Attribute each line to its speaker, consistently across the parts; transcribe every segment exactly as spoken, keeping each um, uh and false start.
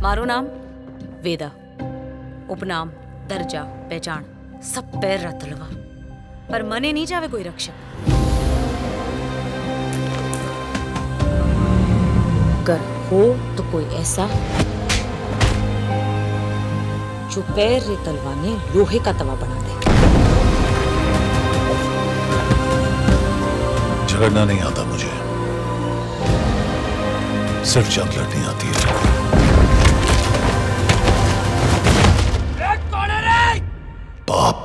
Speaker 1: मारो नाम वेदा, उपनाम दर्जा पहचान सब पैर रतलवा, पर मने नहीं जावे कोई रक्षक। अगर हो तो कोई ऐसा जो पैर रे तलवा ने लोहे का तवा बना दे।
Speaker 2: झगड़ना नहीं आता मुझे, सिर्फ जंग लड़नी आती है। कौन है रे? बाप।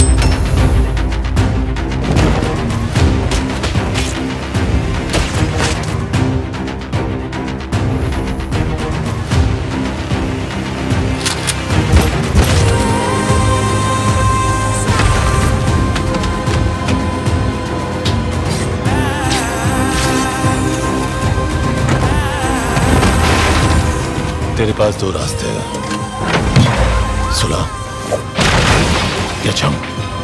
Speaker 2: तेरे पास दो रास्ते हैं, सुलह या जंग।